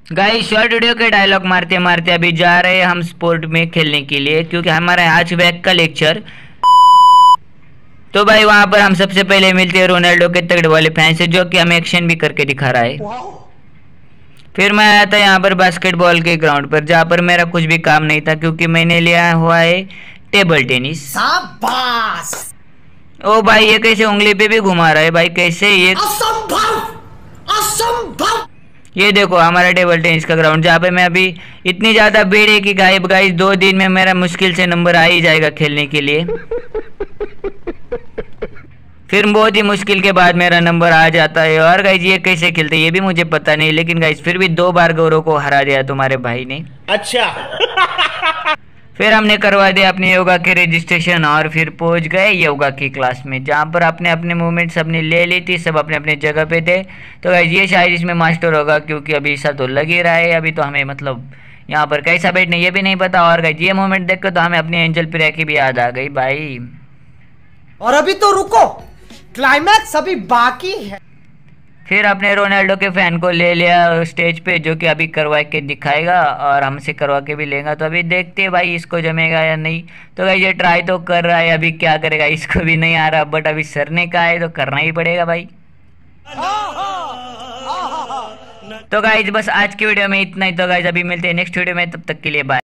Guys short video के dialogue मारते मारते अभी जा रहे हैं हम स्पोर्ट में खेलने के लिए, क्योंकि हमारा आज बैक का लेक्चर। तो भाई वहां पर हम सबसे पहले मिलते हैं रोनाल्डो के तगड़े वाले फैन से, जो कि हमें एक्शन भी करके दिखा रहा है। फिर मैं आया था यहाँ पर बास्केटबॉल के ग्राउंड पर, जहाँ पर मेरा कुछ भी काम नहीं था, क्योंकि मैंने लिया हुआ है टेबल टेनिस। शाबाश। ओ भाई ये कैसे उंगली पे भी घुमा रहा है भाई, कैसे ये असंभव, असंभव। ये देखो हमारा टेबल टेनिस का ग्राउंड, जहाँ पे मैं अभी इतनी ज्यादा भीड़ है कि गाइस 2 दिन में मेरा मुश्किल से नंबर आ ही जाएगा खेलने के लिए। फिर बहुत ही मुश्किल के बाद मेरा नंबर आ जाता है। और गाइस ये कैसे खेलते ये भी मुझे पता नहीं, लेकिन गाइस फिर भी 2 बार गौरव को हरा दिया तुम्हारे भाई ने। अच्छा। फिर हमने करवा दिया अपने योगा के रजिस्ट्रेशन और फिर पहुंच गए योगा की क्लास में, जहाँ पर अपने अपने मूवमेंट सबने ले ली थी, सब अपने अपने जगह पे थे। तो गाइस ये शायद इसमें मास्टर होगा, क्योंकि अभी ऐसा तो लग ही रहा है। अभी तो हमें मतलब यहाँ पर कैसा बैठने ये भी नहीं पता। और गाइस ये मूवमेंट देख कर तो हमें अपनी एंजल प्रिया की भी याद आ गई भाई। और अभी तो रुको, क्लाइमैक्स अभी बाकी है। फिर अपने रोनाल्डो के फैन को ले लिया स्टेज पे, जो कि अभी करवा के दिखाएगा और हमसे करवा के भी लेगा। तो अभी देखते हैं भाई इसको जमेगा या नहीं। तो भाई ये ट्राई तो कर रहा है, अभी क्या करेगा, इसको भी नहीं आ रहा, बट अभी सर ने कहा है तो करना ही पड़ेगा भाई। तो गाइज बस आज की वीडियो में इतना ही। तो गाइज अभी मिलते हैं नेक्स्ट वीडियो में, तब तक के लिए बाय।